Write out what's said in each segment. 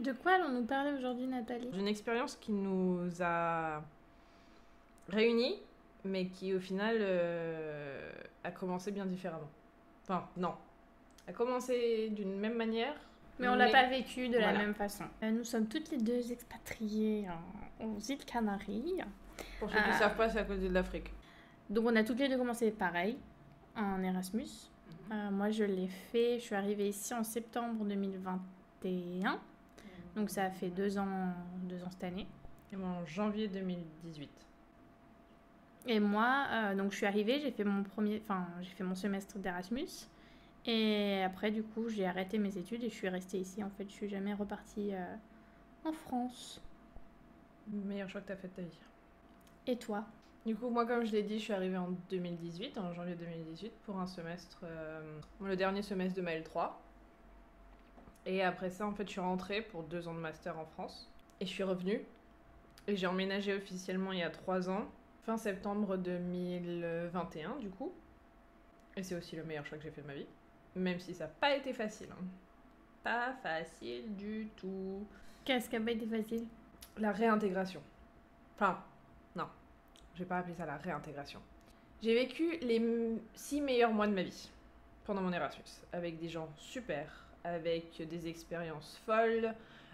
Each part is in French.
De quoi allons-nous parler aujourd'hui, Nathalie? D'une expérience qui nous a réunis, mais qui au final a commencé bien différemment. Enfin, non. A commencé d'une même manière. Mais on l'a pas vécu de la même façon. Nous sommes toutes les deux expatriées aux îles Canaries. Pour ceux qui ne savent pas, c'est à côté de l'Afrique. Donc on a toutes les deux commencé pareil, en Erasmus. Moi je l'ai fait, je suis arrivée ici en septembre 2021. Donc ça a fait 2 ans cette année. Et moi en janvier 2018. Et moi, donc je suis arrivée, j'ai fait mon semestre d'Erasmus. Et après, du coup, j'ai arrêté mes études et je suis restée ici. En fait, je suis jamais repartie en France. Meilleur choix que tu as fait de ta vie. Et toi? Du coup, moi, comme je l'ai dit, je suis arrivée en 2018, en janvier 2018, pour un semestre, le dernier semestre de ma L3. Et après ça, en fait, je suis rentrée pour 2 ans de master en France. Et je suis revenue. Et j'ai emménagé officiellement il y a 3 ans, fin septembre 2021, du coup. Et c'est aussi le meilleur choix que j'ai fait de ma vie. Même si ça n'a pas été facile. Hein. Pas facile du tout. Qu'est-ce qui a pas été facile? La réintégration. Enfin, non. Je vais pas appeler ça la réintégration. J'ai vécu les 6 meilleurs mois de ma vie pendant mon Erasmus. Avec des gens super, avec des expériences folles.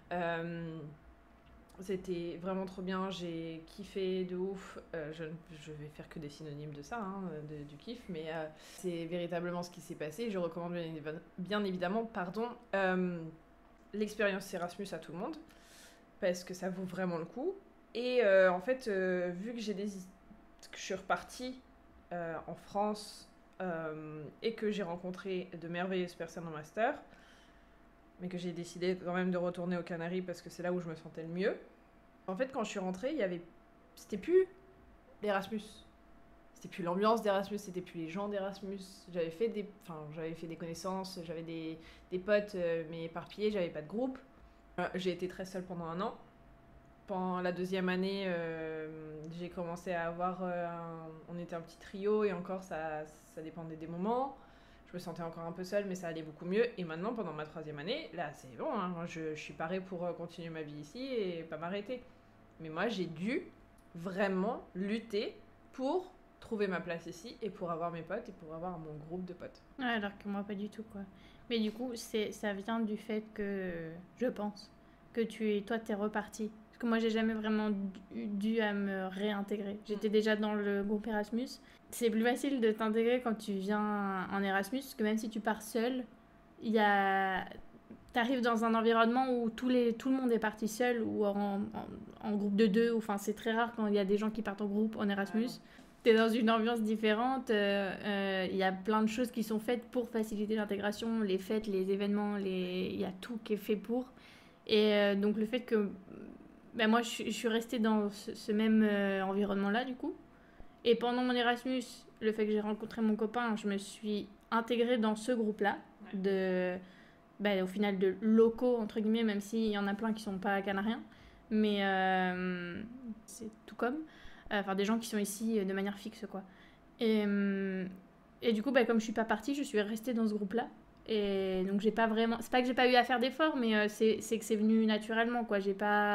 C'était vraiment trop bien, j'ai kiffé de ouf. Je vais faire que des synonymes de ça, hein, du kiff, mais c'est véritablement ce qui s'est passé. Je recommande bien évidemment l'expérience Erasmus à tout le monde, parce que ça vaut vraiment le coup. Et en fait, vu que que je suis repartie en France et que j'ai rencontré de merveilleuses personnes en master, mais que j'ai décidé quand même de retourner aux Canaries parce que c'est là où je me sentais le mieux. En fait, quand je suis rentrée, c'était plus l'Erasmus. C'était plus l'ambiance d'Erasmus, c'était plus les gens d'Erasmus. J'avais fait des connaissances, j'avais des potes, mais éparpillés, j'avais pas de groupe. J'ai été très seule pendant 1 an. Pendant la 2e année, j'ai commencé à avoir... on était un petit trio et encore, ça dépendait des moments. Je me sentais encore un peu seule, mais ça allait beaucoup mieux. Et maintenant, pendant ma 3e année, là, c'est bon. Hein, je suis parée pour continuer ma vie ici et pas m'arrêter. Mais moi, j'ai dû vraiment lutter pour trouver ma place ici et pour avoir mes potes et pour avoir mon groupe de potes. Ouais, alors que moi, pas du tout, quoi. Mais du coup, ça vient du fait que, je pense, que toi, t'es repartie. Parce que moi, j'ai jamais vraiment dû à me réintégrer. J'étais déjà dans le groupe Erasmus. C'est plus facile de t'intégrer quand tu viens en Erasmus, parce que même si tu pars seul, t'arrives dans un environnement où tout le monde est parti seul ou en groupe de 2. Enfin, c'est très rare quand il y a des gens qui partent en groupe en Erasmus. T'es dans une ambiance différente. Il y a plein de choses qui sont faites pour faciliter l'intégration. Les fêtes, les événements, il y a tout qui est fait pour. Et donc le fait que moi, je suis restée dans ce même environnement-là, du coup. Et pendant mon Erasmus, le fait que j'ai rencontré mon copain, je me suis intégrée dans ce groupe-là, au final de locaux, entre guillemets, même s'il y en a plein qui sont pas canariens. Mais c'est tout comme. Enfin, des gens qui sont ici de manière fixe, quoi. Et du coup, comme je suis pas partie, je suis restée dans ce groupe-là. Et donc, j'ai pas vraiment... C'est pas que j'ai pas eu à faire d'efforts, mais c'est que c'est venu naturellement, quoi.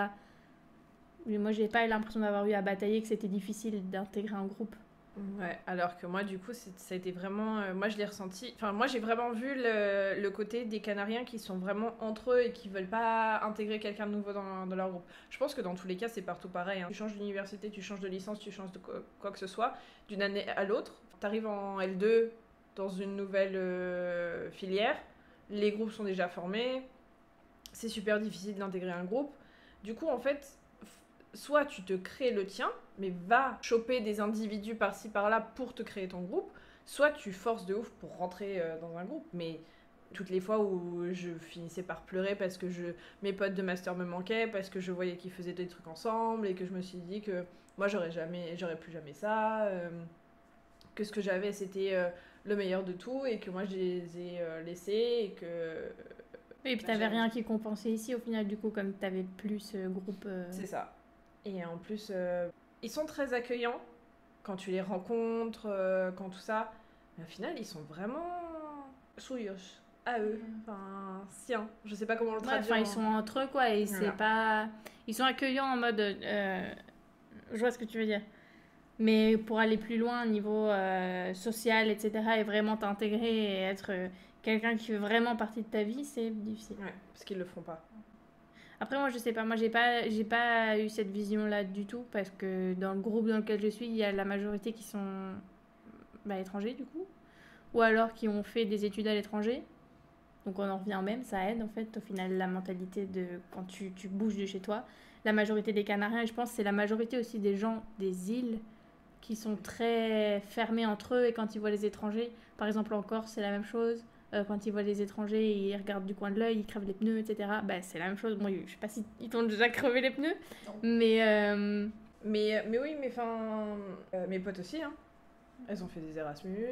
Moi, j'ai pas l'impression d'avoir eu à batailler, que c'était difficile d'intégrer un groupe. Ouais, alors que moi, du coup, ça a été vraiment... moi, je l'ai ressenti... Enfin, moi, j'ai vraiment vu le côté des Canariens qui sont vraiment entre eux et qui veulent pas intégrer quelqu'un de nouveau dans leur groupe. Je pense que dans tous les cas, c'est partout pareil. Hein. Tu changes d'université, tu changes de licence, tu changes de quoi que ce soit, d'une année à l'autre. T'arrives en L2 dans une nouvelle filière, les groupes sont déjà formés, c'est super difficile d'intégrer un groupe. Du coup, en fait... soit tu te crées le tien, mais va choper des individus par-ci par-là pour te créer ton groupe, soit tu forces de ouf pour rentrer dans un groupe. Mais toutes les fois où je finissais par pleurer parce que mes potes de master me manquaient, parce que je voyais qu'ils faisaient des trucs ensemble et que je me suis dit que moi j'aurais plus jamais ça, que ce que j'avais c'était le meilleur de tout et que moi je les ai laissés et que... Et puis t'avais rien qui compensait ici au final, du coup, comme t'avais plus ce groupe. C'est ça. Et en plus, ils sont très accueillants quand tu les rencontres, quand tout ça. Mais au final, ils sont vraiment souillos. à eux. Enfin, sien. Je sais pas comment le Ouais, traduire. enfin, ils sont entre eux, quoi, et Voilà. c'est pas... Ils sont accueillants en mode... je vois ce que tu veux dire. Mais pour aller plus loin au niveau social, etc., et vraiment t'intégrer et être quelqu'un qui fait vraiment partie de ta vie, c'est difficile. Ouais, parce qu'ils le feront pas. Après, moi, je sais pas. Moi, j'ai pas eu cette vision-là du tout parce que dans le groupe dans lequel je suis, il y a la majorité qui sont étrangers, du coup. Ou alors qui ont fait des études à l'étranger. Donc, on en revient au même. Ça aide, en fait, au final, la mentalité de quand tu bouges de chez toi. La majorité des Canariens, et je pense que c'est la majorité aussi des gens des îles qui sont très fermés entre eux et quand ils voient les étrangers, par exemple en Corse, c'est la même chose. Quand ils voient les étrangers, ils regardent du coin de l'œil, ils crèvent les pneus, etc. Bah, c'est la même chose. Bon, je sais pas si ils t'ont déjà crevé les pneus, Non. mais Mais oui, mais enfin, mes potes aussi, hein. Elles ont fait des Erasmus,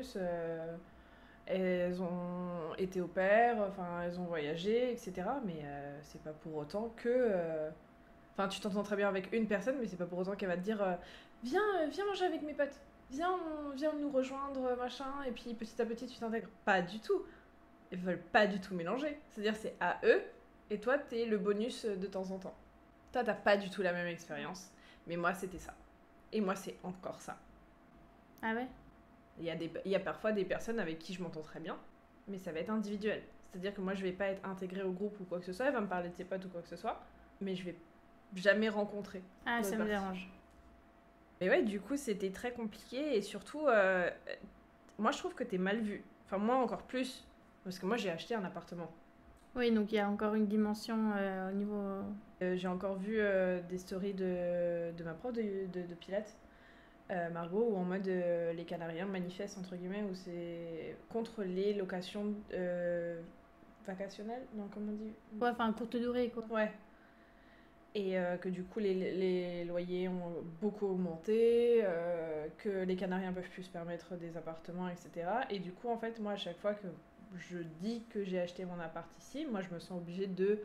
elles ont été au pair, enfin, elles ont voyagé, etc. Mais c'est pas pour autant que. Enfin, tu t'entends très bien avec une personne, mais c'est pas pour autant qu'elle va te dire viens manger avec mes potes, viens nous rejoindre, machin, et puis petit à petit tu t'intègres. Pas du tout. Ils veulent pas du tout mélanger. C'est-à-dire, c'est à eux, et toi, t'es le bonus de temps en temps. Toi, t'as pas du tout la même expérience, mais moi, c'était ça. Et moi, c'est encore ça. ah ouais. Il y a parfois des personnes avec qui je m'entends très bien, mais ça va être individuel. C'est-à-dire que moi, je vais pas être intégrée au groupe ou quoi que ce soit, elle va me parler de ses potes ou quoi que ce soit, mais je vais jamais rencontrer. Ah, l'autre ça me partie. dérange. Mais ouais, du coup, c'était très compliqué et surtout, moi, je trouve que t'es mal vu. Enfin, moi, encore plus, parce que moi, j'ai acheté un appartement. Oui, donc il y a encore une dimension au niveau. J'ai encore vu des stories de ma prof de Pilates, Margot, où en mode les Canariens manifestent, entre guillemets, où c'est contre les locations vacationnelles. Non, comment on dit? Ouais, enfin, courte durée, quoi. Ouais. Et que du coup, les loyers ont beaucoup augmenté, que les Canariens peuvent plus se permettre des appartements, etc. Et du coup, en fait, moi, à chaque fois que je dis que j'ai acheté mon appart ici, moi, je me sens obligée de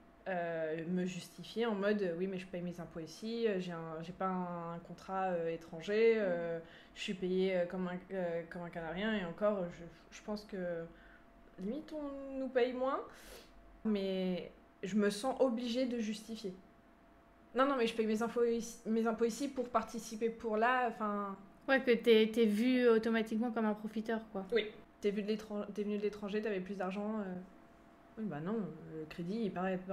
me justifier en mode oui, mais je paye mes impôts ici, j'ai pas un contrat étranger, je suis payée comme un Canarien, et encore, je pense que limite, on nous paye moins, mais je me sens obligée de justifier. Non, mais je paye mes impôts ici pour participer pour là, enfin... Ouais, que t'es vu automatiquement comme un profiteur, quoi. Oui. T'es venu de l'étranger, t'avais plus d'argent. Oui, bah non, le crédit,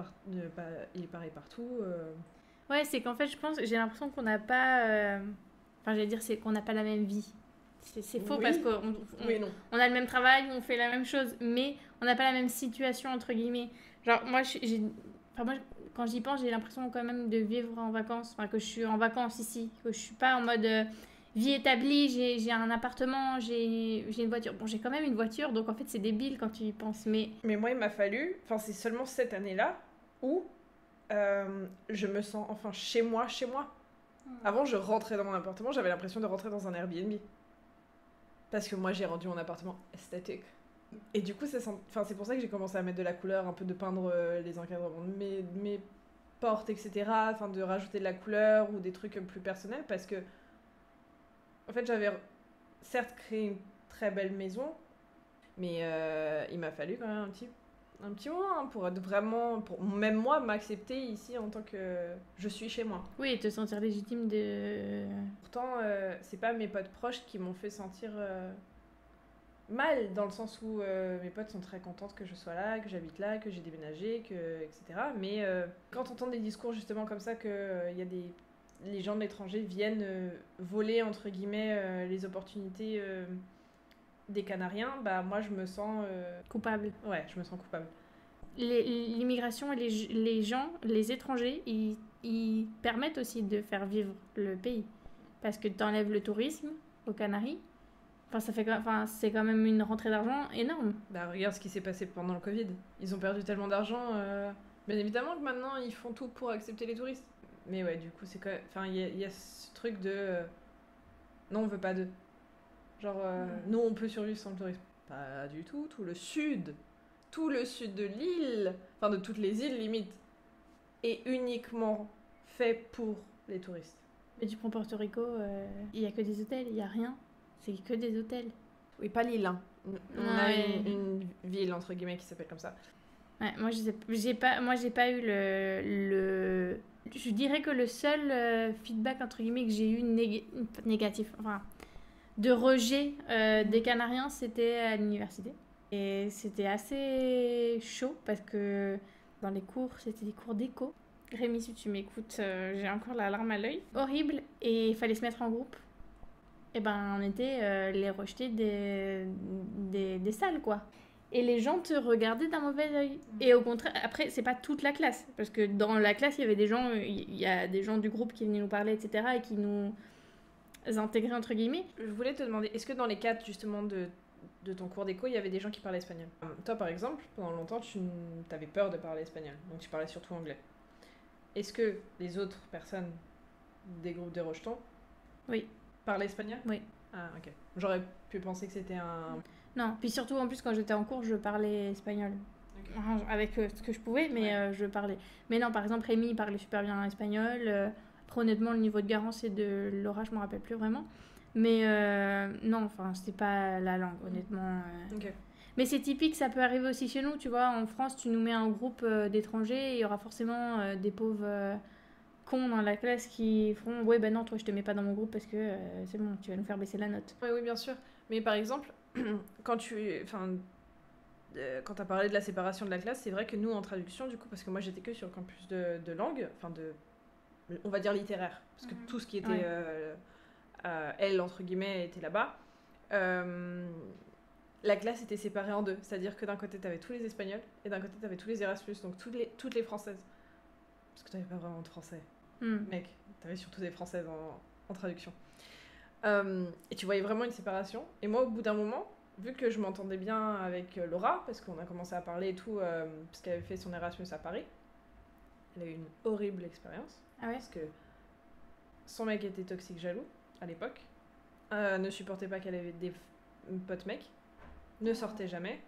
il est pareil partout. Ouais, c'est qu'en fait, je pense, j'ai l'impression qu'on n'a pas. Enfin, j'allais dire, c'est qu'on n'a pas la même vie. C'est faux Oui. parce qu'on Oui, non. on a le même travail, on fait la même chose, mais on n'a pas la même situation, entre guillemets. Genre, moi, quand j'y pense, j'ai l'impression quand même de vivre en vacances. Enfin, que je suis en vacances ici. Que je suis pas en mode vie établie, j'ai un appartement, j'ai une voiture. Bon, j'ai quand même une voiture, donc en fait, c'est débile quand tu y penses. Mais Mais moi, il m'a fallu... Enfin, c'est seulement cette année-là où je me sens enfin chez moi, chez moi. Avant, je rentrais dans mon appartement, j'avais l'impression de rentrer dans un Airbnb. Parce que moi, j'ai rendu mon appartement esthétique. Et du coup, c'est pour ça que j'ai commencé à mettre de la couleur, un peu de peindre les encadrements de mes portes, etc. Enfin, de rajouter de la couleur ou des trucs plus personnels. Parce que, en fait, j'avais certes créé une très belle maison, mais il m'a fallu quand même un petit moment hein, pour être vraiment, pour même moi m'accepter ici en tant que je suis chez moi. oui, te sentir légitime de. Pourtant, c'est pas mes potes proches qui m'ont fait sentir mal, dans le sens où mes potes sont très contentes que je sois là, que j'habite là, que j'ai déménagé, etc. Mais quand on entend des discours justement comme ça, que les gens de l'étranger viennent voler, entre guillemets, les opportunités des Canariens, bah moi je me sens... Coupable. Ouais, je me sens coupable. L'immigration et les gens, les étrangers, ils permettent aussi de faire vivre le pays. Parce que tu enlèves le tourisme aux Canaries. C'est quand même une rentrée d'argent énorme. Bah regarde ce qui s'est passé pendant le Covid. Ils ont perdu tellement d'argent. Bien évidemment que maintenant ils font tout pour accepter les touristes. Mais ouais, du coup, c'est quand même... Enfin, il y a ce truc de... non, on veut pas d'eux. Genre, nous on peut survivre sans le tourisme. Pas du tout, tout le sud de l'île, enfin de toutes les îles limite, est uniquement fait pour les touristes. Mais tu prends Porto Rico, il y a que des hôtels, il y a rien. C'est que des hôtels. Oui, pas Lille. Hein. On a Ouais. une ville, entre guillemets, qui s'appelle comme ça. Ouais, moi, j'ai pas eu je dirais que le seul feedback, entre guillemets, que j'ai eu négatif, enfin, de rejet des Canariens, c'était à l'université. Et c'était assez chaud parce que dans les cours, c'était des cours d'éco. Rémi, si tu m'écoutes, j'ai encore la larme à l'œil. Horrible. Et il fallait se mettre en groupe. Et ben, on était les rejetés des salles, quoi. Et les gens te regardaient d'un mauvais œil. Et au contraire, après, c'est pas toute la classe. Parce que dans la classe, il y avait des gens, il y a des gens du groupe qui venaient nous parler, etc. et qui nous intégraient, entre guillemets. Je voulais te demander, est-ce que dans les cadres, justement, de ton cours d'éco, il y avait des gens qui parlaient espagnol? Toi, par exemple, pendant longtemps, tu avais peur de parler espagnol. Donc, tu parlais surtout anglais. Est-ce que les autres personnes des groupes de rejetons Oui. parlaient espagnol? Oui. Ah, ok. J'aurais pu penser que c'était un... Non, puis surtout, en plus, quand j'étais en cours, je parlais espagnol. Ok. Avec ce que je pouvais, mais Ouais. je parlais. Mais non, par exemple, Rémi, il parlait super bien espagnol. Après, honnêtement, le niveau de Garance et de Laura, je me rappelle plus vraiment. Mais non, enfin, c'était pas la langue, honnêtement. Ok. Mais c'est typique, ça peut arriver aussi chez nous, tu vois. En France, tu nous mets un groupe d'étrangers, et il y aura forcément des pauvres cons dans la classe qui feront ouais, ben non, toi, je te mets pas dans mon groupe parce que c'est bon, tu vas nous faire baisser la note. Oui, oui, bien sûr. Mais par exemple, quand quand tu as parlé de la séparation de la classe, c'est vrai que nous, en traduction, du coup, parce que moi, j'étais que sur le campus de langue, enfin, on va dire littéraire, parce que tout ce qui était Ouais. L, entre guillemets, était là-bas. La classe était séparée en deux. C'est-à-dire que d'un côté, tu avais tous les Espagnols, et d'un côté, tu avais tous les Erasmus, donc toutes les Françaises. Parce que tu n'avais pas vraiment de Français. Mec, tu avais surtout des Françaises en traduction. Et tu voyais vraiment une séparation. Et moi, au bout d'un moment, vu que je m'entendais bien avec Laura, parce qu'on a commencé à parler et tout, parce qu'elle avait fait son Erasmus à Paris, elle a eu une horrible expérience. Ah ouais. Parce que son mec était toxique jaloux à l'époque, ne supportait pas qu'elle avait des potes mecs, ne sortait jamais,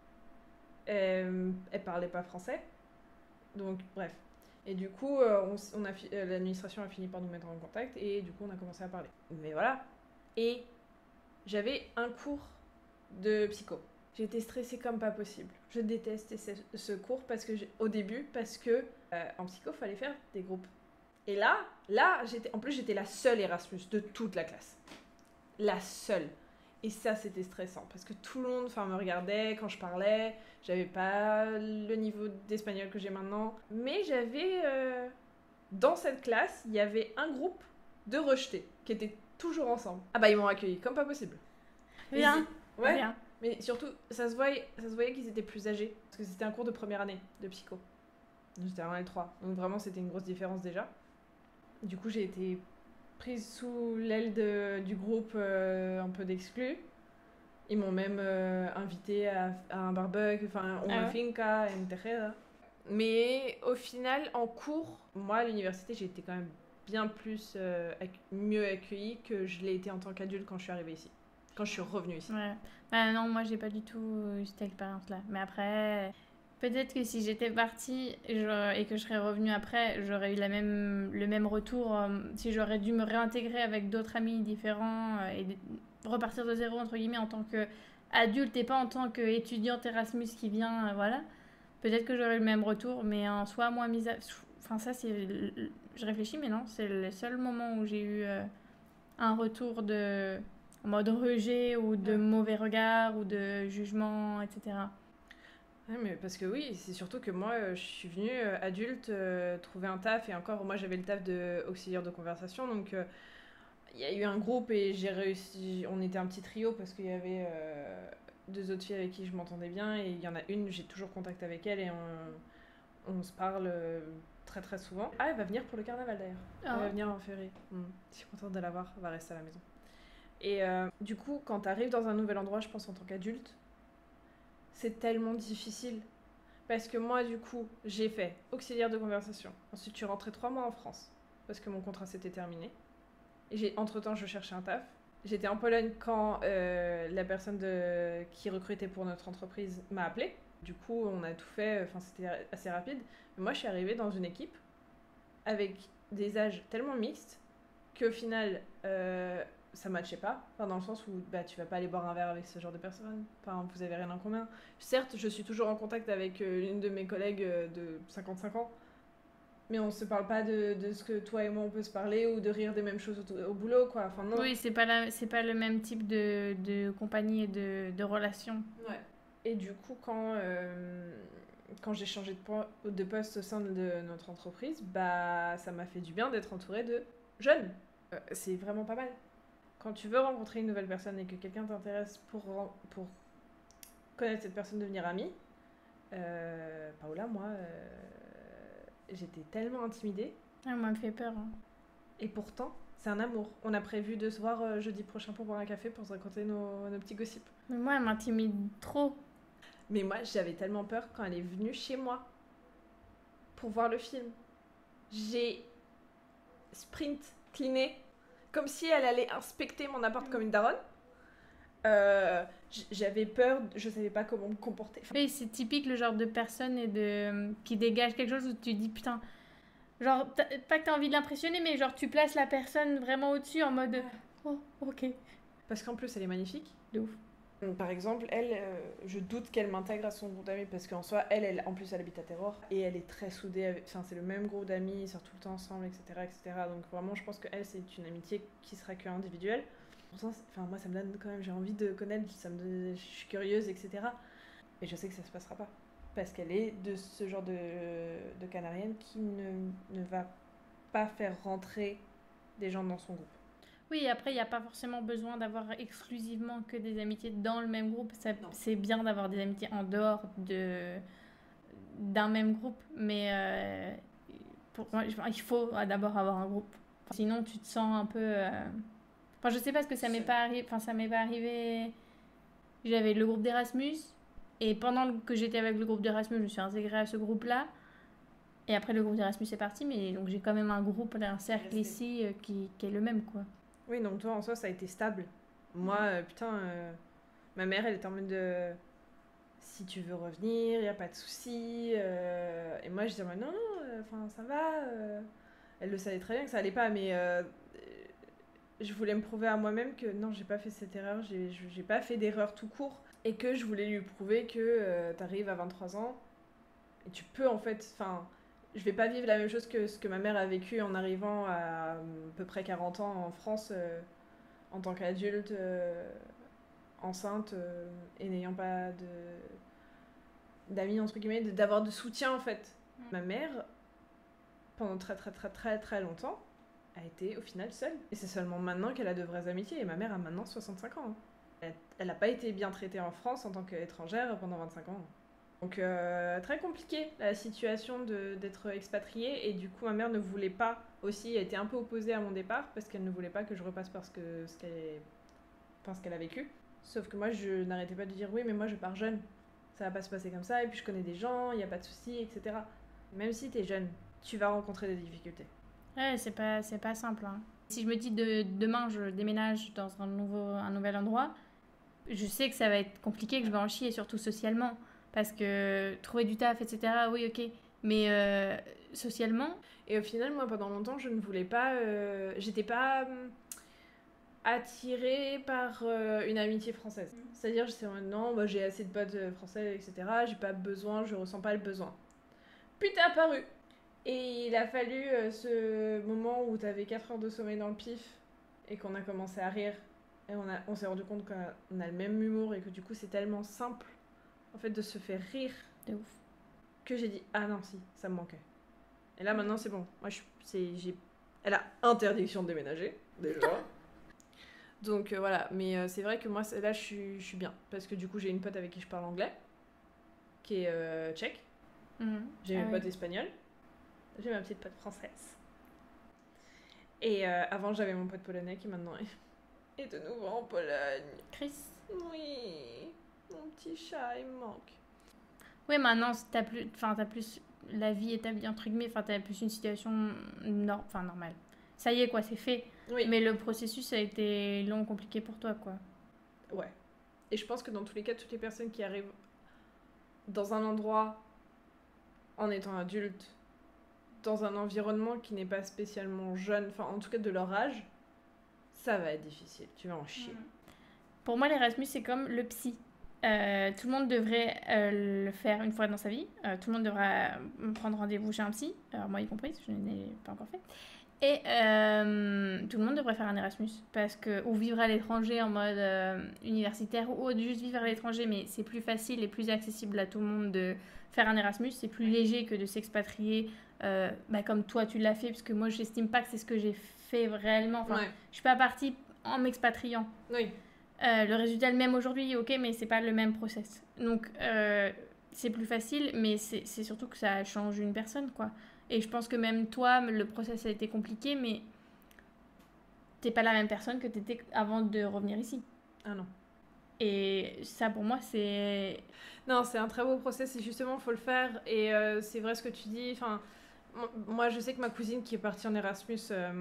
elle parlait pas français, donc bref. Et du coup, l'administration a fini par nous mettre en contact et du coup, on a commencé à parler. Mais voilà. Et j'avais un cours de psycho. J'étais stressée comme pas possible. Je détestais ce cours au début parce que en psycho, il fallait faire des groupes. Et là, en plus, j'étais la seule Erasmus de toute la classe. La seule. Et ça, c'était stressant parce que tout le monde me regardait quand je parlais. J'avais pas le niveau d'espagnol que j'ai maintenant. Mais j'avais. Dans cette classe, il y avait un groupe de rejetés qui étaient toujours ensemble. Ah bah, ils m'ont accueilli comme pas possible. Bien. Ouais. Bien. Mais surtout, ça se voyait qu'ils étaient plus âgés. Parce que c'était un cours de première année de psycho. Donc j'étais en L3. Donc vraiment, c'était une grosse différence déjà. Du coup, j'ai été prise sous l'aile du groupe un peu d'exclus. Ils m'ont même invité à un barbecue, enfin, una finca en Tejeda. Mais au final, en cours, moi à l'université, j'ai été quand même bien plus mieux accueillie que je l'ai été en tant qu'adulte quand je suis arrivée ici. Quand je suis revenue ici. Ouais. Bah non, moi j'ai pas du tout eu cette expérience-là. Mais après, peut-être que si j'étais partie et que je serais revenue après, j'aurais eu le même retour. Si j'aurais dû me réintégrer avec d'autres amis différents et repartir de zéro, entre guillemets, en tant qu'adulte et pas en tant qu'étudiante Erasmus qui vient, voilà. Peut-être que j'aurais eu le même retour, mais en soi, moi, enfin, ça, c'est. Je réfléchis, mais non, c'est le seul moment où j'ai eu un retour en mode rejet ou de mauvais regard ou de jugement, etc. Ouais, mais parce que oui, c'est surtout que moi, je suis venue adulte trouver un taf et encore, moi j'avais le taf de auxiliaire de conversation, donc il y a eu un groupe et j'ai réussi, on était un petit trio parce qu'il y avait deux autres filles avec qui je m'entendais bien et il y en a une, j'ai toujours contact avec elle et on se parle très très souvent. Ah, elle va venir pour le carnaval d'ailleurs. Elle va venir en février. Je suis contente de la voir, elle va rester à la maison. Et du coup, quand t'arrives dans un nouvel endroit, je pense en tant qu'adulte, c'est tellement difficile. Parce que moi, du coup, j'ai fait auxiliaire de conversation. Ensuite, je suis rentrée 3 mois en France parce que mon contrat s'était terminé. Et entre-temps, je cherchais un taf. J'étais en Pologne quand la personne qui recrutait pour notre entreprise m'a appelée. Du coup, on a tout fait, enfin, c'était assez rapide. Mais moi, je suis arrivée dans une équipe avec des âges tellement mixtes qu'au final, ça matchait pas. Enfin, dans le sens où bah, tu vas pas aller boire un verre avec ce genre de personne. Enfin, vous avez rien en commun. Certes, je suis toujours en contact avec une de mes collègues de 55 ans. Mais on se parle pas de ce que toi et moi on peut se parler ou de rire des mêmes choses au boulot, quoi. Enfin, non. Oui, c'est pas le même type de compagnie et de relation. Ouais. Et du coup, quand j'ai changé de poste au sein de notre entreprise, bah, ça m'a fait du bien d'être entourée de jeunes. C'est vraiment pas mal. Quand tu veux rencontrer une nouvelle personne et que quelqu'un t'intéresse pour connaître cette personne, devenir amie, Paola, moi, j'étais tellement intimidée. Ah, moi, elle me fait peur. Hein. Et pourtant, c'est un amour. On a prévu de se voir jeudi prochain pour boire un café pour se raconter nos petits gossips. Mais moi, elle m'intimide trop. Mais moi, j'avais tellement peur quand elle est venue chez moi pour voir le film. J'ai sprint, cliné, comme si elle allait inspecter mon appart comme une daronne. J'avais peur, je savais pas comment me comporter. Oui, c'est typique le genre de personne qui dégage quelque chose où tu dis putain. Genre, pas que t'as envie de l'impressionner, mais genre tu places la personne vraiment au-dessus en mode oh, ok. Parce qu'en plus, elle est magnifique. De ouf. Par exemple, elle, je doute qu'elle m'intègre à son groupe d'amis parce qu'en soi, en plus, elle habite à Terror et elle est très soudée. Enfin, c'est le même groupe d'amis, ils sortent tout le temps ensemble, etc., etc. Donc vraiment, je pense qu'elle, c'est une amitié qui sera que individuelle. Pourtant, moi, ça me donne quand même, j'ai envie de connaître, je suis curieuse, etc. Mais je sais que ça se passera pas parce qu'elle est de ce genre de Canarienne qui ne va pas faire rentrer des gens dans son groupe. Oui, après, il n'y a pas forcément besoin d'avoir exclusivement que des amitiés dans le même groupe. C'est bien d'avoir des amitiés en dehors d'un même groupe, mais pour moi, il faut d'abord avoir un groupe. Sinon, tu te sens un peu... Enfin, je sais pas ce que ça m'est pas arrivé. Enfin, ça m'est pas arrivé... J'avais le groupe d'Erasmus, et pendant que j'étais avec le groupe d'Erasmus, je me suis intégrée à ce groupe-là. Et après, le groupe d'Erasmus est parti, mais donc j'ai quand même un groupe, un cercle ici qui est le même, quoi. Oui, donc toi, en soi, ça a été stable. Moi, putain, ma mère, elle était en mode de... Si tu veux revenir, y a pas de souci. Et moi, je disais, non, enfin, ça va. Elle le savait très bien que ça allait pas, mais je voulais me prouver à moi-même que non, j'ai pas fait cette erreur, j'ai pas fait d'erreur tout court. Et que je voulais lui prouver que t'arrives à 23 ans et tu peux, en fait, enfin... Je vais pas vivre la même chose que ce que ma mère a vécu en arrivant à peu près 40 ans en France en tant qu'adulte, enceinte et n'ayant pas d'amis, entre guillemets, d'avoir de soutien en fait. Ma mère, pendant très très très très très longtemps, a été au final seule. Et c'est seulement maintenant qu'elle a de vraies amitiés. Et ma mère a maintenant 65 ans. Elle n'a pas été bien traitée en France en tant qu'étrangère pendant 25 ans. Donc très compliqué la situation d'être expatriée et du coup ma mère ne voulait pas aussi, elle était un peu opposée à mon départ parce qu'elle ne voulait pas que je repasse ce qu'elle a vécu. Sauf que moi je n'arrêtais pas de dire oui mais moi je pars jeune, ça va pas se passer comme ça et puis je connais des gens, il n'y a pas de soucis, etc. Même si t'es jeune, tu vas rencontrer des difficultés. Ouais, c'est pas simple. Hein. Si je me dis demain je déménage dans un nouvel endroit, je sais que ça va être compliqué, que je vais en chier, surtout socialement. Parce que trouver du taf, etc., oui, ok. Mais socialement... Et au final, moi, pendant longtemps, je ne voulais pas... j'étais pas attirée par une amitié française. C'est-à-dire, j'étais en mode, non, bah, j'ai assez de potes français, etc. J'ai pas besoin, je ressens pas le besoin. Puis t'es apparu. Et il a fallu ce moment où t'avais 4 heures de sommeil dans le pif et qu'on a commencé à rire. Et on s'est rendu compte qu'on a le même humour et que du coup, c'est tellement simple en fait de se faire rire de ouf que j'ai dit ah non si ça me manquait et là maintenant c'est bon moi elle a interdiction de déménager déjà donc voilà mais c'est vrai que moi là je suis bien parce que du coup j'ai une pote avec qui je parle anglais qui est tchèque j'ai mes potes espagnols, j'ai ma petite pote française et avant j'avais mon pote polonais qui maintenant est de nouveau en Pologne. Chris. Oui. Mon petit chat, il me manque. Oui, maintenant, t'as plus la vie établie, entre guillemets. Enfin, t'as plus une situation normale. Ça y est, quoi, c'est fait. Oui. Mais le processus a été long, compliqué pour toi, quoi. Ouais. Et je pense que dans tous les cas, toutes les personnes qui arrivent dans un endroit en étant adulte, dans un environnement qui n'est pas spécialement jeune, enfin, en tout cas de leur âge, Ça va être difficile, tu vas en chier. Pour moi, l'Erasmus, c'est comme le psy. Tout le monde devrait le faire une fois dans sa vie. Tout le monde devrait prendre rendez-vous chez un psy, moi y compris, je ne l'ai pas encore fait. Et tout le monde devrait faire un Erasmus, ou vivre à l'étranger en mode universitaire, ou juste vivre à l'étranger, mais c'est plus facile et plus accessible à tout le monde de faire un Erasmus. C'est plus léger que de s'expatrier, comme toi tu l'as fait, parce que moi j'estime pas que c'est ce que j'ai fait réellement. Enfin, je suis pas partie en m'expatriant. Oui. Le résultat est le même aujourd'hui, ok, mais c'est pas le même process. Donc c'est plus facile, mais c'est surtout que ça change une personne, quoi. Et je pense que même toi, le process a été compliqué, mais t'es pas la même personne que t'étais avant de revenir ici. Ah non. Et ça, pour moi, c'est... Non, c'est un très beau process et justement, il faut le faire. Et c'est vrai ce que tu dis. Enfin, moi, je sais que ma cousine qui est partie en Erasmus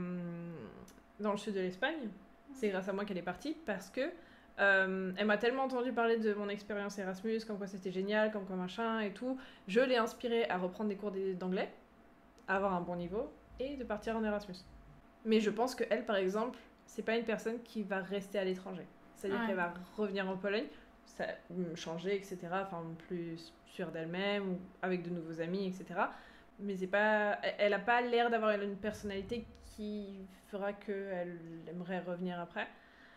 dans le sud de l'Espagne, c'est grâce à moi qu'elle est partie parce que elle m'a tellement entendu parler de mon expérience Erasmus, comme quoi c'était génial, comme quoi machin et tout. Je l'ai inspirée à reprendre des cours d'anglais, à avoir un bon niveau et de partir en Erasmus. Mais je pense qu'elle, par exemple, c'est pas une personne qui va rester à l'étranger. C'est-à-dire qu'elle va revenir en Pologne, ça, changer, etc. Enfin, plus sûre d'elle-même, ou avec de nouveaux amis, etc. Mais c'est pas... elle a pas l'air d'avoir une personnalité qui fera qu'elle aimerait revenir après.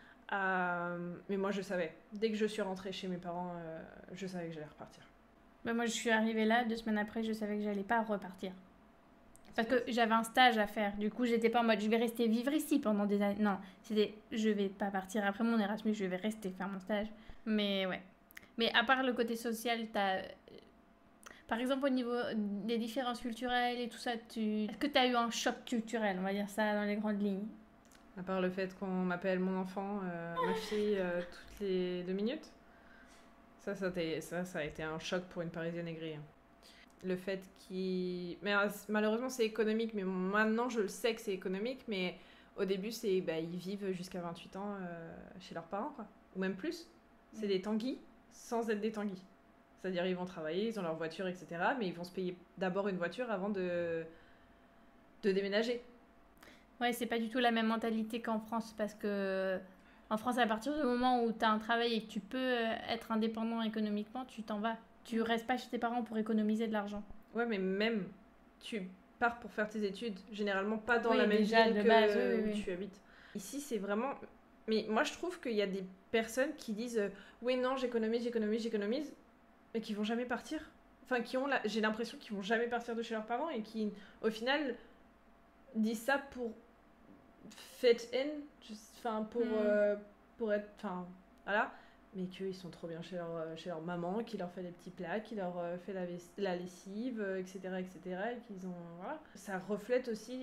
Mais moi, je savais. Dès que je suis rentrée chez mes parents, je savais que j'allais repartir. Moi, je suis arrivée là, 2 semaines après, je savais que j'allais pas repartir. Parce que j'avais un stage à faire. Du coup, j'étais pas en mode je vais rester vivre ici pendant des années. Non, c'était je vais pas partir après mon Erasmus, je vais rester faire mon stage. Mais ouais. Mais à part le côté social, t'as. Par exemple, au niveau des différences culturelles et tout ça, est-ce que t'as eu un choc culturel, on va dire ça dans les grandes lignes? À part le fait qu'on m'appelle mon enfant, ma fille, toutes les 2 minutes. Ça a été un choc pour une Parisienne aigrie. Le fait qu'ils... Mais malheureusement, c'est économique. Mais maintenant, je le sais que c'est économique. Mais au début, ils vivent jusqu'à 28 ans chez leurs parents, quoi. Ou même plus. C'est des tanguis sans être des tanguis. C'est-à-dire, ils vont travailler, ils ont leur voiture, etc. Mais ils vont se payer d'abord une voiture avant de déménager. Ouais, c'est pas du tout la même mentalité qu'en France. Parce que en France, à partir du moment où tu as un travail et que tu peux être indépendant économiquement, tu t'en vas. Tu restes pas chez tes parents pour économiser de l'argent. Ouais, mais même, tu pars pour faire tes études, généralement pas dans la même ville que base, où tu habites. Ici, c'est vraiment... Mais moi, je trouve qu'il y a des personnes qui disent oui, non, j'économise, mais qui vont jamais partir. Enfin, j'ai l'impression qu'ils vont jamais partir de chez leurs parents et qui, au final, disent ça pour fit in, enfin, pour être... Enfin, voilà. Mais qu'ils sont trop bien chez leur maman, qui leur fait des petits plats, qui leur fait la lessive, etc., etc. Et qu'ils ont... Voilà. Ça reflète aussi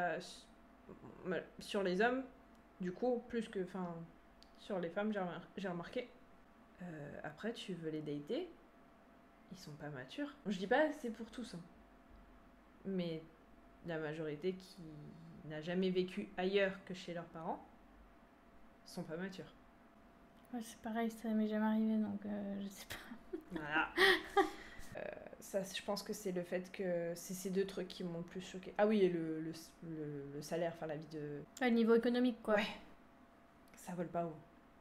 sur les hommes, du coup, plus que... Enfin, sur les femmes, j'ai remarqué. Après, tu veux les dater, ils sont pas matures. Je dis pas c'est pour tous, hein. Mais la majorité qui n'a jamais vécu ailleurs que chez leurs parents sont pas matures. Ouais, c'est pareil, ça m'est jamais arrivé, donc je sais pas. Voilà. Ça, je pense que c'est le fait que c'est ces 2 trucs qui m'ont le plus choqué. Ah oui, et le salaire, enfin la vie de... Ouais, niveau économique, quoi. Ouais. Ça vole pas haut.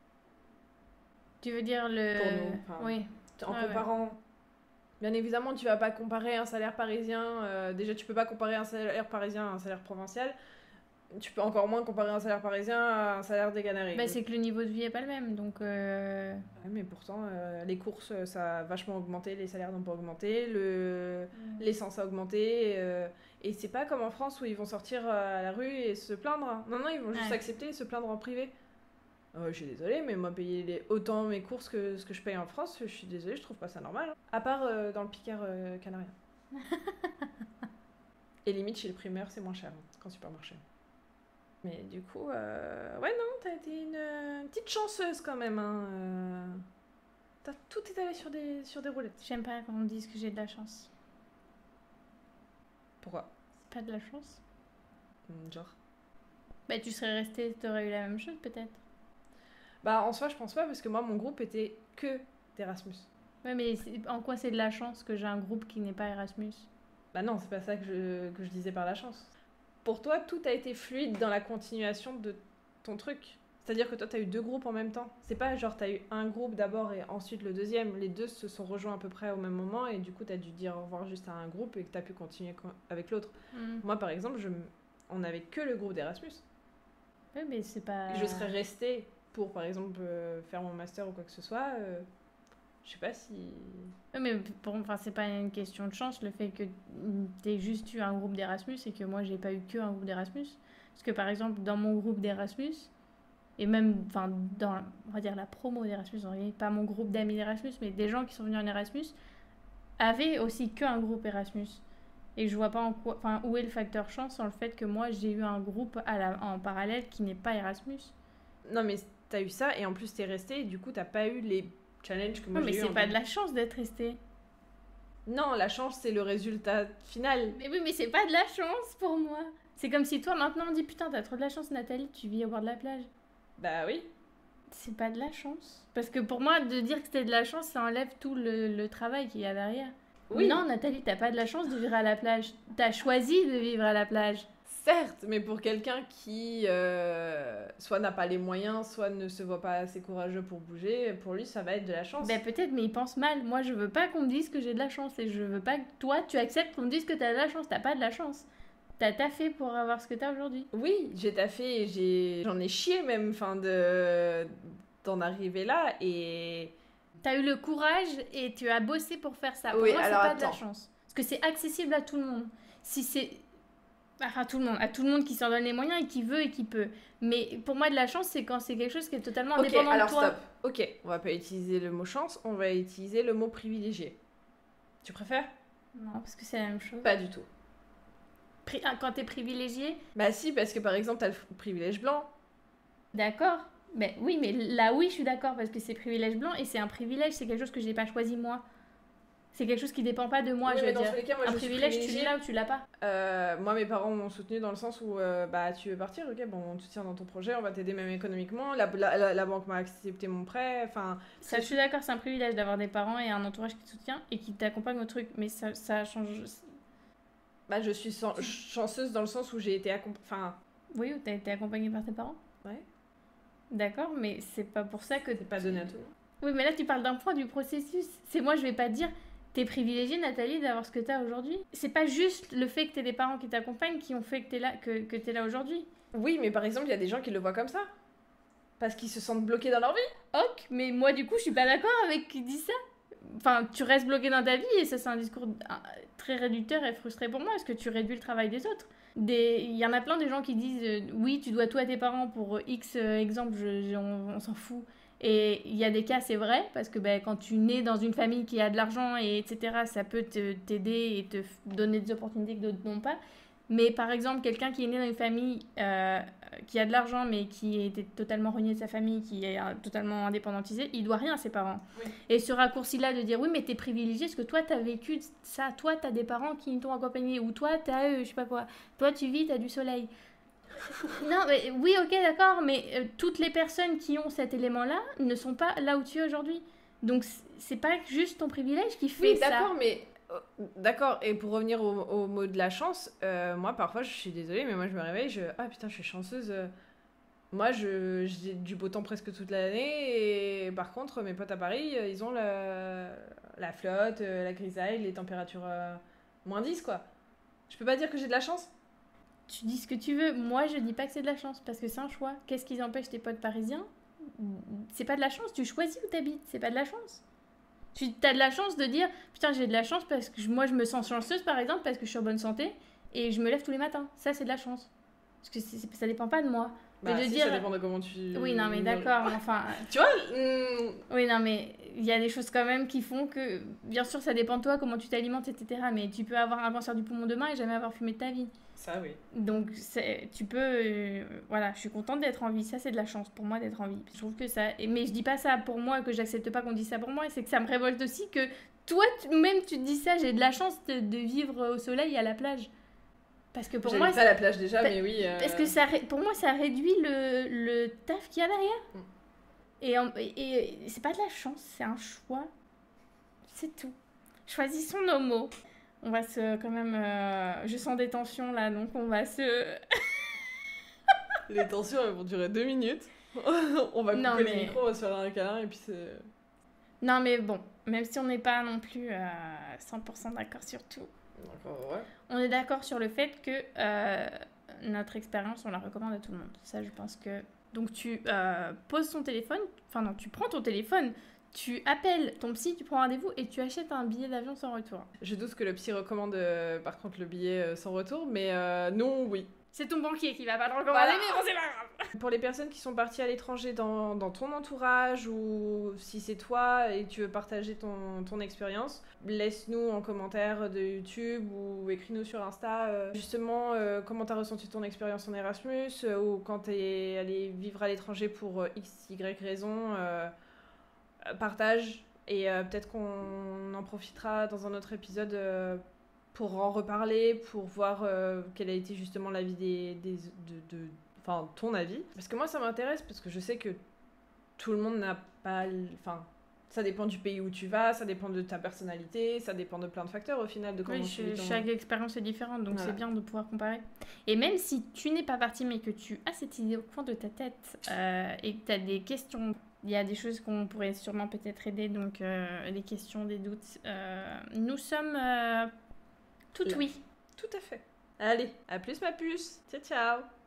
Tu veux dire le... Pour nous, enfin, oui. En comparant... Ouais. Bien évidemment, tu vas pas comparer un salaire parisien... déjà, tu peux pas comparer un salaire parisien à un salaire provincial. Tu peux encore moins comparer un salaire parisien à un salaire des Canaries. Bah, c'est que le niveau de vie est pas le même, donc... Ouais, mais pourtant, les courses, ça a vachement augmenté, les salaires n'ont pas augmenté, l'essence a augmenté, et c'est pas comme en France où ils vont sortir à la rue et se plaindre. Non, ils vont juste accepter et se plaindre en privé. Je suis désolée, mais moi, payer autant mes courses que ce que je paye en France, je suis désolée, je trouve pas ça normal. À part dans le Picard canarien. Et limite, chez le primeur, c'est moins cher qu'en supermarché. Mais du coup, ouais, non, t'as été une petite chanceuse quand même. Hein. T'as tout étalé sur des roulettes. J'aime pas quand on me dise que j'ai de la chance. Pourquoi? C'est pas de la chance. Genre. Bah, tu serais restée, t'aurais eu la même chose peut-être. Bah, en soi, je pense pas, parce que moi, mon groupe était que d'Erasmus. Ouais, mais en quoi c'est de la chance que j'ai un groupe qui n'est pas Erasmus? Bah non, c'est pas ça que je disais par la chance. Pour toi, tout a été fluide dans la continuation de ton truc. C'est-à-dire que toi, t'as eu 2 groupes en même temps. C'est pas genre t'as eu un groupe d'abord et ensuite le deuxième. Les deux se sont rejoints à peu près au même moment et du coup, t'as dû dire au revoir juste à un groupe et que t'as pu continuer avec l'autre. Moi, par exemple, on avait que le groupe d'Erasmus. Oui, mais c'est pas... Et je serais restée pour, par exemple, faire mon master ou quoi que ce soit. Je sais pas si... Oui, mais c'est pas une question de chance, le fait que t'aies juste eu un groupe d'Erasmus et que moi, j'ai pas eu que un groupe d'Erasmus. Parce que, par exemple, dans mon groupe d'Erasmus, et même dans, on va dire, la promo d'Erasmus, pas mon groupe d'amis d'Erasmus, mais des gens qui sont venus en Erasmus, avaient aussi qu'un groupe Erasmus. Et je vois pas où est le facteur chance dans le fait que moi, j'ai eu un groupe en parallèle qui n'est pas Erasmus. Non, mais t'as eu ça et en plus t'es resté et du coup t'as pas eu les challenges que moi j'ai eu. Non, mais c'est pas de la chance d'être resté. Non, la chance c'est le résultat final. Mais oui, mais c'est pas de la chance pour moi. C'est comme si toi maintenant on dit putain, t'as trop de la chance, Nathalie, tu vis au bord de la plage. Bah oui. C'est pas de la chance. Parce que pour moi, de dire que c'était de la chance, ça enlève tout le travail qu'il y a derrière. Oui. Non, Nathalie, t'as pas de la chance de vivre à la plage. T'as choisi de vivre à la plage. Certes, mais pour quelqu'un qui soit n'a pas les moyens, soit ne se voit pas assez courageux pour bouger, pour lui ça va être de la chance. Ben peut-être, mais il pense mal. Moi, je veux pas qu'on me dise que j'ai de la chance. Et je veux pas que toi, tu acceptes qu'on me dise que t'as de la chance. T'as pas de la chance. T'as taffé pour avoir ce que t'as aujourd'hui. Oui, j'ai taffé et j'en ai chié même, d'en arriver là et... T'as eu le courage et tu as bossé pour faire ça. Pour oui, moi, alors c'est pas de la chance. Parce que c'est accessible à tout le monde. Si c'est... Enfin, à tout le monde qui s'en donne les moyens et qui veut et qui peut. Mais pour moi, de la chance, c'est quand c'est quelque chose qui est totalement indépendant de toi. Alors stop. Ok, on va pas utiliser le mot chance, on va utiliser le mot privilégié. Tu préfères ? Non, parce que c'est la même chose. Pas du tout. Quand t'es privilégié ? Bah si, parce que par exemple, t'as le privilège blanc. D'accord. Mais oui, mais là, oui, je suis d'accord, parce que c'est privilège blanc et c'est un privilège, c'est quelque chose que j'ai pas choisi moi. C'est quelque chose qui dépend pas de moi, oui, je veux dire. Tous les cas, moi, un privilège, tu l'as ou tu l'as pas. Moi, mes parents m'ont soutenu dans le sens où, tu veux partir, ok, bon, on te soutient dans ton projet, on va t'aider même économiquement. La banque m'a accepté mon prêt, enfin... Ça, je suis d'accord, c'est un privilège d'avoir des parents et un entourage qui te soutient et qui t'accompagne au truc, mais ça change... Bah, je suis chanceuse dans le sens où j'ai été accompagnée... Oui, ou t'as été accompagnée par tes parents. Ouais. D'accord, mais c'est pas pour ça que... C'est pas donné à tout. Oui, mais là, tu parles d'un point du processus. C'est moi, je vais pas dire... T'es privilégiée, Nathalie, d'avoir ce que t'as aujourd'hui. C'est pas juste le fait que t'aies des parents qui t'accompagnent qui ont fait que t'es là aujourd'hui. Oui, mais par exemple, il y a des gens qui le voient comme ça. Parce qu'ils se sentent bloqués dans leur vie. Ok, mais moi, du coup, je suis pas d'accord avec qui dit ça. Enfin, tu restes bloqué dans ta vie et ça, c'est un discours très réducteur et frustré pour moi. Est-ce que tu réduis le travail des autres ? Il y en a plein de gens qui disent oui, tu dois tout à tes parents pour X exemple, on s'en fout. Et il y a des cas, c'est vrai, parce que quand tu nais dans une famille qui a de l'argent, etc., ça peut t'aider et te donner des opportunités que d'autres n'ont pas. Mais par exemple, quelqu'un qui est né dans une famille qui a de l'argent, mais qui était totalement renié de sa famille, qui est totalement indépendantisé, il doit rien à ses parents. Oui. Et ce raccourci-là de dire, oui, mais t'es privilégié, parce que toi, t'as vécu ça, toi, t'as des parents qui t'ont accompagné, ou toi, t'as je sais pas quoi, toi, tu vis, t'as du soleil. Non, mais oui, ok, d'accord, mais toutes les personnes qui ont cet élément-là ne sont pas là où tu es aujourd'hui. Donc, c'est pas juste ton privilège qui fait ça. Oui, d'accord, mais... D'accord, et pour revenir au mot de la chance, moi, parfois, je suis désolée, mais moi, je me réveille, ah putain, je suis chanceuse. Moi, j'ai du beau temps presque toute l'année, et par contre, mes potes à Paris, ils ont la flotte, la grisaille, les températures moins 10, quoi. Je peux pas dire que j'ai de la chance ? Tu dis ce que tu veux. Moi, je dis pas que c'est de la chance parce que c'est un choix. Qu'est-ce qui empêche tes potes parisiens ? C'est pas de la chance. Tu choisis où t'habites. C'est pas de la chance. Tu as de la chance de dire putain, j'ai de la chance parce que moi, je me sens chanceuse par exemple parce que je suis en bonne santé et je me lève tous les matins. Ça, c'est de la chance. Parce que ça dépend pas de moi. Bah, si, ça dépend de comment tu... Oui, non, mais d'accord, enfin... Tu vois Oui, non, mais il y a des choses quand même qui font que... Bien sûr, ça dépend de toi, comment tu t'alimentes, etc. Mais tu peux avoir un cancer du poumon demain et jamais avoir fumé de ta vie. Ça, oui. Donc, tu peux... voilà, je suis contente d'être en vie. Ça, c'est de la chance pour moi d'être en vie. Je trouve que ça... Mais je dis pas ça pour moi, que j'accepte pas qu'on dise ça pour moi. C'est que ça me révolte aussi que toi, même tu te dis ça, j'ai de la chance de vivre au soleil et à la plage. Parce que pour moi, pas la plage déjà, mais oui. Parce que pour moi, ça réduit le taf qu'il y a derrière. Et c'est pas de la chance, c'est un choix. C'est tout. Choisissons nos mots. On va se quand même... je sens des tensions là, donc on va se... Les tensions, elles vont durer 2 minutes. On va couper les micros, on va se faire un câlin et puis c'est... Non, mais bon, même si on n'est pas non plus 100% d'accord sur tout, ouais. On est d'accord sur le fait que notre expérience, on la recommande à tout le monde. Ça, je pense que... Donc, tu poses ton téléphone, enfin non, tu prends ton téléphone, tu appelles ton psy, tu prends rendez-vous et tu achètes un billet d'avion sans retour. Je doute que le psy recommande par contre le billet sans retour, mais non, oui. C'est ton banquier qui va pas le recommander, mais bon, c'est pas grave. Pour les personnes qui sont parties à l'étranger dans ton entourage, ou si c'est toi et tu veux partager ton expérience, laisse-nous en commentaire de YouTube ou écris-nous sur Insta justement comment t'as ressenti ton expérience en Erasmus ou quand t'es allé vivre à l'étranger pour X, Y raison. Partage et peut-être qu'on en profitera dans un autre épisode pour en reparler, pour voir quel a été justement l'avis enfin ton avis, parce que moi ça m'intéresse parce que je sais que tout le monde n'a pas enfin ça dépend du pays où tu vas, ça dépend de ta personnalité, ça dépend de plein de facteurs au final de comment tu vis ton... Chaque expérience est différente, donc c'est bien de pouvoir comparer. Et même si tu n'es pas parti mais que tu as cette idée au fond de ta tête et que tu as des questions, il y a des choses qu'on pourrait sûrement peut-être aider, donc les questions, des doutes, nous sommes tout oui. Tout à fait. Allez, à plus ma puce. Ciao ciao.